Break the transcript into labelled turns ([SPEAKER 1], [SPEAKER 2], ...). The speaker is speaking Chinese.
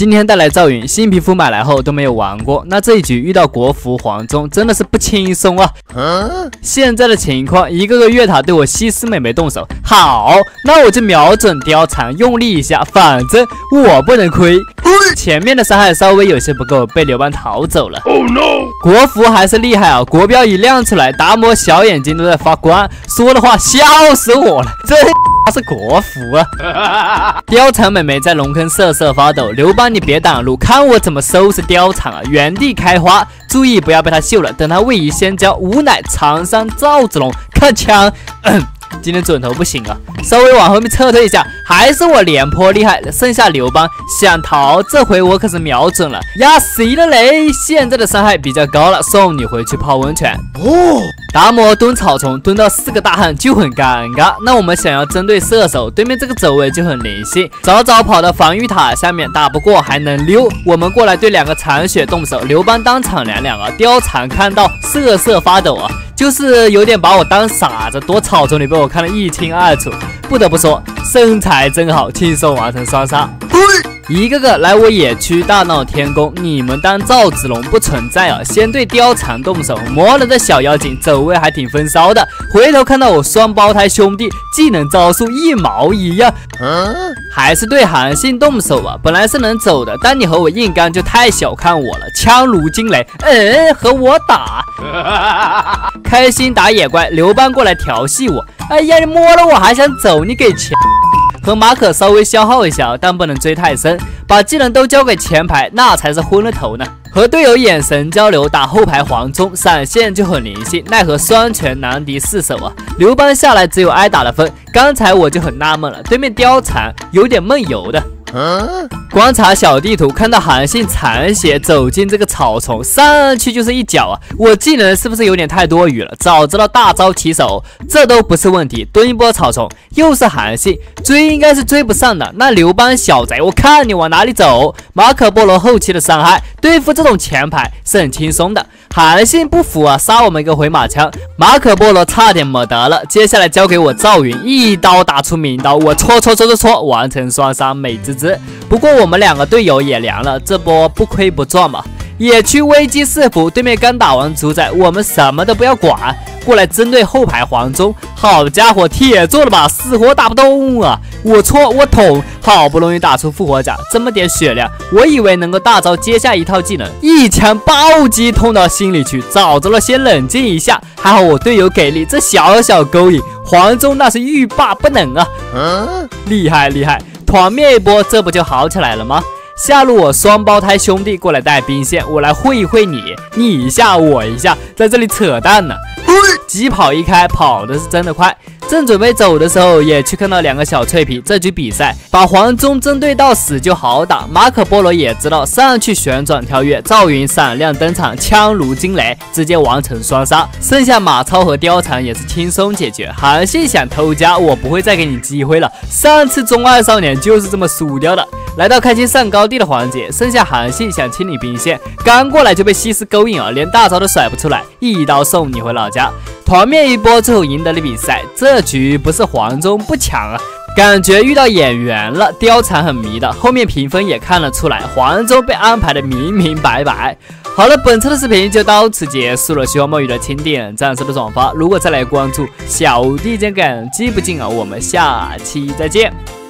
[SPEAKER 1] 今天带来赵云，新皮肤买来后都没有玩过，那这一局遇到国服黄忠真的是不轻松啊！现在的情况，一个个越塔对我西施妹妹动手，好，那我就瞄准貂蝉用力一下，反正我不能亏。前面的伤害稍微有些不够，被刘邦逃走了。Oh no！ 国服还是厉害啊，国标一亮出来，达摩小眼睛都在发光，说的话笑死我了，这是国服啊！貂蝉妹妹在龙坑瑟瑟发抖，刘邦你别挡路，看我怎么收拾貂蝉啊！原地开花，注意不要被他秀了，等他位移先交，无乃长山赵子龙，看枪。今天准头不行啊，稍微往后面撤退一下，还是我廉颇厉害，剩下刘邦想逃，这回我可是瞄准了，压谁了嘞？现在的伤害比较高了，送你回去泡温泉。达摩蹲草丛蹲到4个大汉就很尴尬，那我们想要针对射手，对面这个走位就很灵性，早早跑到防御塔下面，打不过还能溜，我们过来对2个残血动手，刘邦当场凉凉啊，貂蝉看到瑟瑟发抖啊，就是有点把我当傻子，躲草丛里被我看得一清二楚。不得不说，身材真好，轻松完成双杀。一个个来我野区大闹天宫，你们当赵子龙不存在啊！先对貂蝉动手，魔人的小妖精走位还挺风骚的，回头看到我双胞胎兄弟技能招数一毛一样，还是对韩信动手啊！本来是能走的，但你和我硬刚就太小看我了，枪如惊雷，和我打，开心打野怪，刘邦过来调戏我，哎呀，你摸了我还想走，你给钱。和马可稍微消耗一下，但不能追太深，把技能都交给前排，那才是昏了头呢。和队友眼神交流，打后排黄忠闪现就很灵性，奈何双拳难敌4手啊！刘邦下来只有挨打的分，刚才我就很纳闷了，对面貂蝉有点梦游的。观察小地图，看到韩信残血走进这个草丛，上去就是一脚啊！我技能是不是有点太多余了？早知道大招起手，这都不是问题。蹲一波草丛，又是韩信，追应该是追不上的。那刘邦小贼，我看你往哪里走？马可波罗后期的伤害，对付这种前排是很轻松的。韩信不服啊，杀我们一个回马枪，马可波罗差点没得了。接下来交给我赵云，一刀打出名刀，我戳，完成双杀，美滋滋。不过我们2个队友也凉了，这波不亏不赚嘛。野区危机四伏，对面刚打完主宰，我们什么都不要管，过来针对后排黄忠。好家伙，铁做的吧，死活打不动啊！我戳我捅，好不容易打出复活甲，这么点血量，我以为能够大招接下一套技能，一枪暴击痛到心里去，早知道先冷静一下。还好我队友给力，这小小勾引，黄忠那是欲罢不能啊！厉害，团灭一波，这不就好起来了吗？下路我双胞胎兄弟过来带兵线，我来会一会你，你一下我一下，在这里扯淡呢。疾跑一开，跑的是真的快。正准备走的时候，也去看到2个小脆皮。这局比赛把黄忠针对到死就好打，马可波罗也知道，上去旋转跳跃，赵云闪亮登场，枪如惊雷，直接完成双杀。剩下马超和貂蝉也是轻松解决。韩信想偷家，我不会再给你机会了，上次中二少年就是这么输掉的。来到开心上高地的环节，剩下韩信想清理兵线，刚过来就被西施勾引啊，连大招都甩不出来，一刀送你回老家。团灭一波之后赢得了比赛，这局不是黄忠不强啊，感觉遇到演员了。貂蝉很迷的，后面评分也看了出来，黄忠被安排的明明白白。好了，本次的视频就到此结束了，喜欢墨鱼的请点赞、收的转发，如果再来关注小弟这梗记不进啊，我们下期再见。